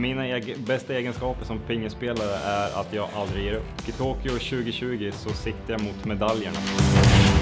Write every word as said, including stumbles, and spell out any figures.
Mina eg bästa egenskaper som pingisspelare är att jag aldrig ger upp. I Tokyo tjugo tjugo så siktar jag mot medaljerna.